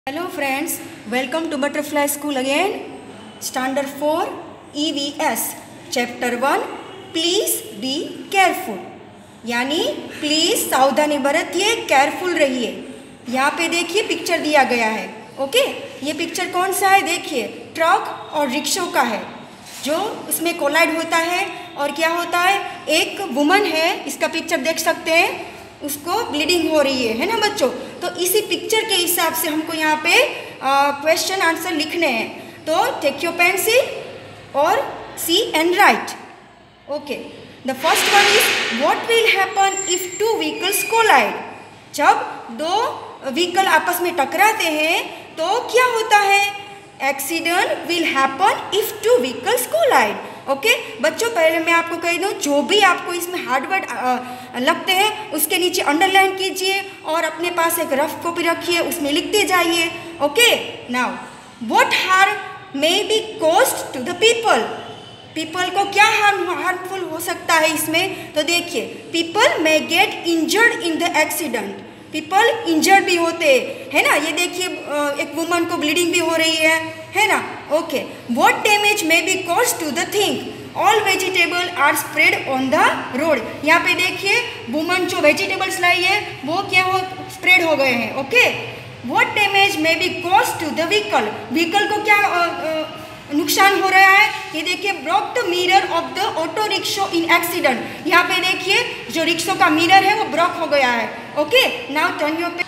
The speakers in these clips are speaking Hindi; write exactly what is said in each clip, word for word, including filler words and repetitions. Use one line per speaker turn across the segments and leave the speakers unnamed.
Hello friends, welcome to Butterfly School again. Standard four E V S Chapter one Please be careful. यानी प्लीज सावधानी बरतिए, केयरफुल रहिए। यहाँ पे देखिए पिक्चर दिया गया है। ओके, ये पिक्चर कौन सा है? देखिए ट्रक और रिक्शों का है जो उसमें कोलाइड होता है। और क्या होता है, एक वुमन है, इसका पिक्चर देख सकते हैं, उसको ब्लीडिंग हो रही है है ना बच्चों। तो इसी पिक्चर के हिसाब से हमको यहाँ पे क्वेश्चन आंसर लिखने हैं। तो टेक योर पेंसिल और see and write. Okay, the first one is what will happen if two vehicles collide. जब दो व्हीकल आपस में टकराते हैं तो क्या होता है? Accident will happen if two vehicles collide. Okay बच्चों, पहले मैं आपको कह दूं, जो भी आपको इसमें हार्ड वर्ड लगते हैं उसके नीचे अंडरलाइन कीजिए और अपने पास एक रफ कॉपी रखिए, उसमें लिखते जाइए। Okay, now what harm may be caused to the people. People को क्या हार्म हार्मफुल हो सकता है इसमें? तो देखिए, people may get injured in the accident. People injured भी होते है ना। ये देखिए एक वुमन को ब्लीडिंग भी हो रही है है ना। Okay, what damage may be cause to the thing. All vegetable are spread on the road. यहाँ पे देखिए वुमन जो वेजिटेबल्स लाई है वो क्या हो, स्प्रेड हो गए हैं। Okay, what damage may be cause to the vehicle. Vehicle को क्या आ, आ, नुकसान हो रहा है? ये देखिए broke the mirror of the auto rickshaw in accident. यहाँ पे देखिए जो रिक्शो का मिरर है वो ब्रोक हो गया है। Okay, now turn your page.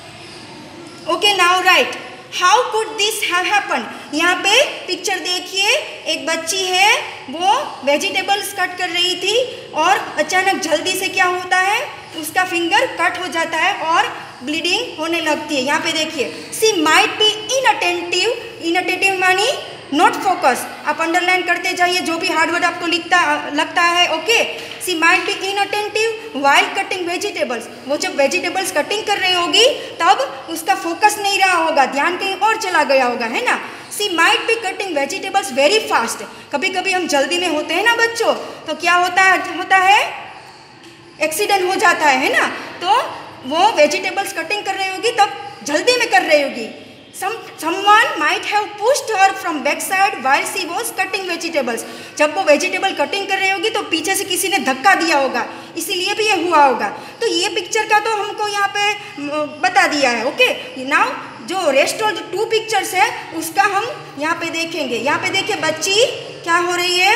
Okay, now write how could this have happen. यहाँ पे पिक्चर देखिए, एक बच्ची है वो वेजिटेबल्स कट कर रही थी और अचानक जल्दी से क्या होता है, उसका फिंगर कट हो जाता है और ब्लीडिंग होने लगती है। यहाँ पे देखिए she might be inattentive. Inattentive मानी नॉट फोकस। आप अंडरलाइन करते जाइए जो भी हार्ड वर्ड आपको लिखता लगता है। Okay, she might be inattentive while cutting vegetables. वो जब वेजिटेबल्स कटिंग कर रही होगी तब उसका फोकस नहीं रहा होगा, ध्यान कहीं और चला गया होगा, है ना। She might be cutting vegetables very fast. कभी कभी हम जल्दी में होते हैं ना बच्चों, तो क्या होता है होता है एक्सीडेंट हो जाता है है ना। तो वो वेजिटेबल्स कटिंग कर रही होगी तब जल्दी में कर रही होगी। Some, someone might have pushed her from backside while she was cutting vegetables. जब वो वेजिटेबल कटिंग कर रही होगी तो पीछे से किसी ने धक्का दिया होगा, इसीलिए भी ये हुआ होगा। तो ये पिक्चर का तो हमको यहाँ पे बता दिया है। ओके, नाउ जो रेस्ट ऑफ टू पिक्चर्स है उसका हम यहाँ पे देखेंगे। यहाँ पे देखिए बच्ची क्या हो रही है,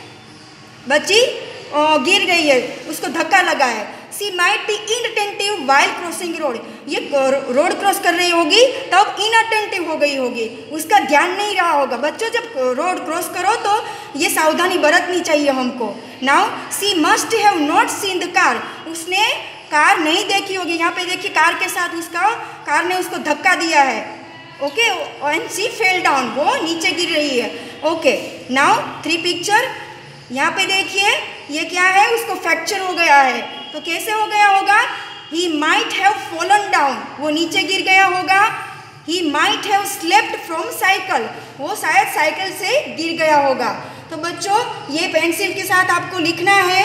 बच्ची ओ, गिर गई है, उसको धक्का लगा है। She might be inattentive while crossing road. ये रोड क्रॉस कर रही होगी तब इनअटेंटिव हो गई होगी, उसका ध्यान नहीं रहा होगा। बच्चों जब रोड क्रॉस करो तो ये सावधानी बरतनी चाहिए हमको। Now she must have not seen the car. उसने कार नहीं देखी होगी। यहाँ पे देखिए कार के साथ उसका कार ने उसको धक्का दिया है। Okay, and she fell down, वो नीचे गिर रही है। Okay, now three picture. यहाँ पे देखिए ये क्या है, उसको फ्रैक्चर हो गया है। तो कैसे हो गया होगा? He might have fallen down, वो नीचे गिर गया होगा। He might have slept from cycle, वो शायद साइकिल से गिर गया होगा। तो बच्चों ये पेंसिल के साथ आपको लिखना है।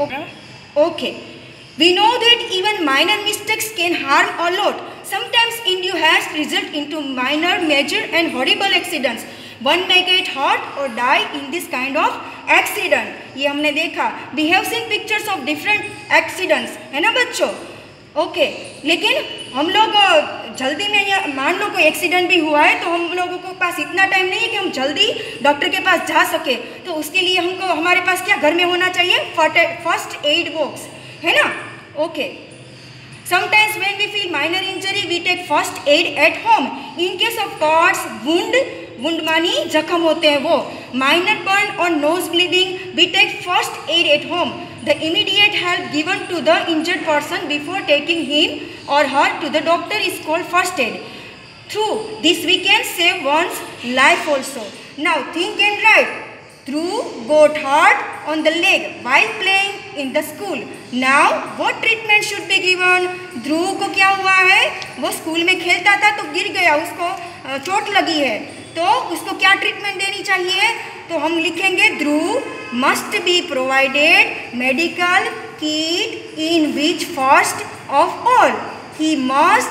Okay, we know that even minor mistakes can harm a lot. Sometimes undue has result into minor, major and horrible accidents. One may get hurt or die in this kind of accident. ये हमने देखा। We have seen pictures of different accidents, है ना बच्चों। ओके, लेकिन हम लोग जल्दी में, या मान लो कोई एक्सीडेंट भी हुआ है तो हम लोगों के पास इतना टाइम नहीं है कि हम जल्दी डॉक्टर के पास जा सके। तो उसके लिए हमको हमारे पास क्या घर में होना चाहिए? फर्स्ट एड बॉक्स, है ना। Okay, sometimes when we feel minor injury we take first aid at home. In case of cuts, wound, wound मानी जख्म होते हैं वो, माइनर बर्न और nose bleeding, we take first aid at home. The immediate help given to the injured person before taking him or her to the doctor is called first aid. Through this we can save one's life also. Now think and write. Dhruv got hurt on the leg while playing in the school. Now what treatment should be given? Dhruv को क्या हुआ है, वो स्कूल में खेलता था तो गिर गया, उसको चोट लगी है, तो उसको क्या ट्रीटमेंट देनी चाहिए? तो हम लिखेंगे Dhruv must be provided medical kit in which first of all he must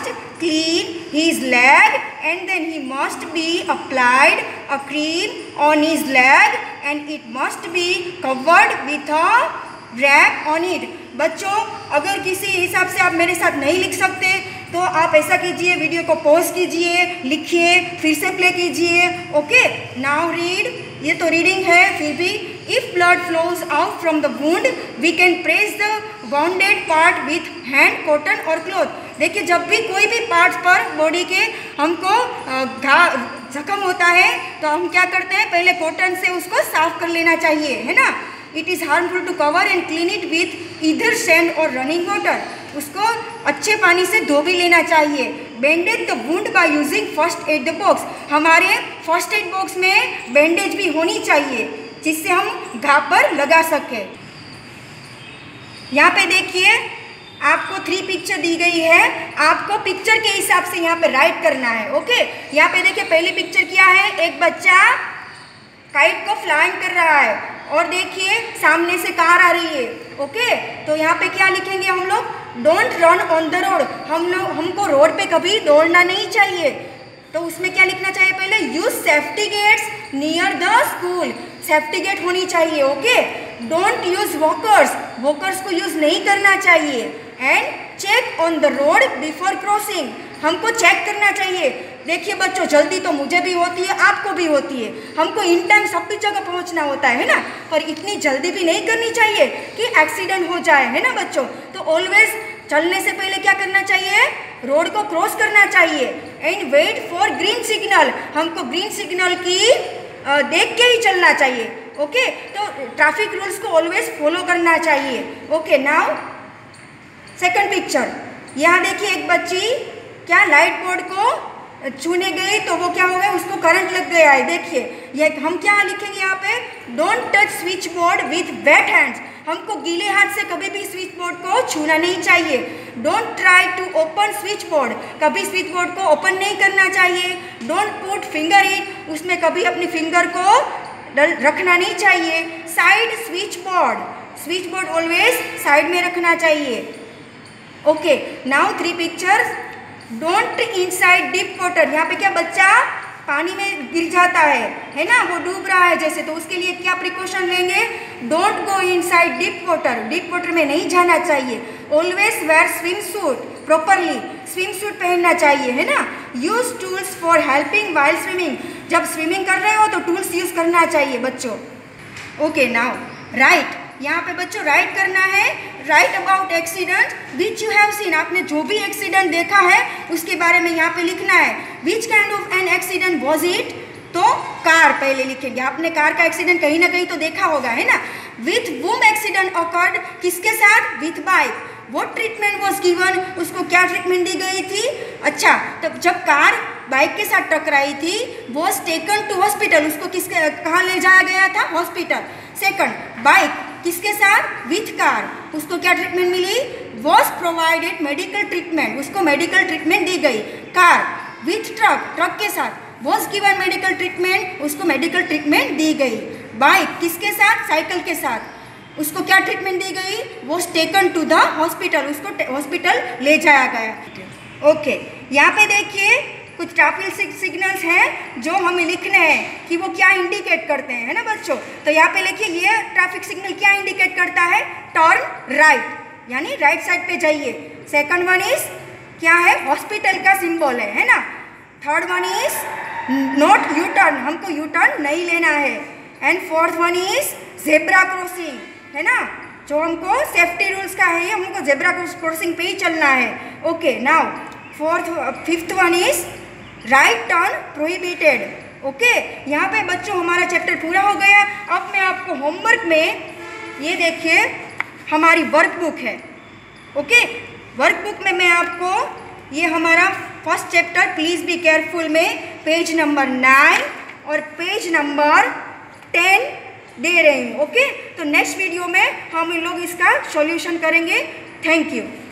clean his leg and then he must be applied a cream on his leg and it must be covered with a wrap on it. बच्चों अगर किसी हिसाब से आप मेरे साथ नहीं लिख सकते तो आप ऐसा कीजिए, वीडियो को पॉज कीजिए, लिखिए, फिर से प्ले कीजिए. Okay, now read. ये तो रीडिंग है, फिर भी if blood flows out from the wound we can press the wounded part with hand, cotton or cloth. देखिए जब भी कोई भी पार्ट्स पर बॉडी के हमको घा जख्म होता है तो हम क्या करते हैं, पहले कॉटन से उसको साफ कर लेना चाहिए, है ना. It is harmful to cover and clean it with either sand or running water. उसको अच्छे पानी से धो भी लेना चाहिए. Bandage the wound by using first aid box. हमारे फर्स्ट एड बॉक्स में बैंडेज भी होनी चाहिए जिससे हम घाव पर लगा सकें. यहाँ पे देखिए आपको थ्री पिक्चर दी गई है, आपको पिक्चर के हिसाब से यहाँ पे राइट करना है. ओके, यहाँ पे देखिए पहली पिक्चर क्या है, एक बच्चा काइट को फ्लाइंग कर रहा है और देखिए सामने से कार आ रही है. ओके, तो यहाँ पे क्या लिखेंगे हम लोग, don't run on the road. हम लोग हमको रोड पे कभी दौड़ना नहीं चाहिए. तो उसमें क्या लिखना चाहिए, पहले use safety gates near the school. Safety gate होनी चाहिए. Okay, don't use walkers. Walkers को यूज नहीं करना चाहिए. And check on the road before crossing. हमको चेक करना चाहिए. देखिए बच्चों जल्दी तो मुझे भी होती है, आपको भी होती है. हमको इन टाइम सब भी जगह पहुंचना होता है ना, पर इतनी जल्दी भी नहीं करनी चाहिए कि एक्सीडेंट हो जाए, है ना बच्चों. तो ऑलवेज चलने से पहले क्या करना चाहिए, रोड को क्रॉस करना चाहिए. And wait for green signal. हमको ग्रीन सिग्नल की आ, देख के ही चलना चाहिए. ओके, तो ट्रैफिक रूल्स को ऑलवेज फॉलो करना चाहिए. Okay, now second picture. यहाँ देखिए एक बच्ची क्या लाइट बोर्ड को छूने गई तो वो क्या हो गया, उसको करंट लग गया है. देखिए ये हम क्या लिखेंगे यहाँ पे, don't touch switch board with wet hands. हमको गीले हाथ से कभी भी स्विच बोर्ड को छूना नहीं चाहिए. Don't try to open switch board. कभी स्विच बोर्ड को ओपन नहीं करना चाहिए. Don't put finger in. उसमें कभी अपनी फिंगर को रखना नहीं चाहिए. Side switch board. Switch board always side में रखना चाहिए. Okay, now three pictures. Don't inside deep water. यहाँ पे क्या बच्चा पानी में गिर जाता है है ना, वो डूब रहा है जैसे, तो उसके लिए क्या प्रिकॉशन लेंगे, don't go inside deep water. Deep water में नहीं जाना चाहिए. Always wear swim suit properly. Swim suit पहनना चाहिए, है ना. Use tools for helping while swimming. जब स्विमिंग कर रहे हो तो टूल्स यूज करना चाहिए बच्चों. Okay, now write. यहाँ पे बच्चों राइट करना है. Write about accident which you have seen. आपने जो भी एक्सीडेंट देखा है उसके बारे में यहाँ पे लिखना है. Which kind of an accident was it. तो कार पहले लिखेंगे. आपने कार का एक्सीडेंट कहीं ना कहीं तो देखा होगा, है ना. With whom accident occurred. किसके साथ, with bike. What treatment was given. उसको क्या ट्रीटमेंट दी गई थी. अच्छा, तब जब कार बाइक के साथ टकराई थी वॉज टेकन टू हॉस्पिटल. उसको किसके कहाँ ले जाया गया था, हॉस्पिटल. सेकंड, बाइक किसके साथ, विथ कार. उसको क्या ट्रीटमेंट मिली, वॉज प्रोवाइडेड मेडिकल ट्रीटमेंट. उसको मेडिकल ट्रीटमेंट दी गई. Car with truck. ट्रक के साथ वॉज गिवन मेडिकल ट्रीटमेंट. उसको मेडिकल ट्रीटमेंट दी गई. बाइक किसके साथ, साइकिल के साथ. उसको क्या ट्रीटमेंट दी गई, was taken to the hospital. उसको हॉस्पिटल ले जाया गया. ओके, यहाँ पे देखिए कुछ ट्रैफिक सिग्नल्स हैं जो हमें लिखने हैं कि वो क्या इंडिकेट करते हैं, है ना बच्चों. तो यहाँ पे लिखिए ये ट्रैफिक सिग्नल क्या इंडिकेट करता है, टर्न राइट, यानी राइट साइड पे जाइए. सेकंड वन इज क्या है, हॉस्पिटल का सिंबल है, है ना. Third one is not U turn. हमको यू टर्न नहीं लेना है. And fourth one is zebra crossing, है ना. जो हमको सेफ्टी रूल्स का है, ये हमको जेब्रा क्रॉसिंग पे ही चलना है. Okay, now fourth fifth one is right turn prohibited. Okay, यहाँ पे बच्चों हमारा चैप्टर पूरा हो गया. अब मैं आपको होमवर्क में ये देखिए हमारी वर्कबुक है. ओके, वर्कबुक में मैं आपको ये हमारा first chapter please be careful में पेज नंबर नाइन और पेज नंबर टेन दे रही हूँ. ओके, तो नेक्स्ट वीडियो में हम इन लोग इसका सॉल्यूशन करेंगे. Thank you.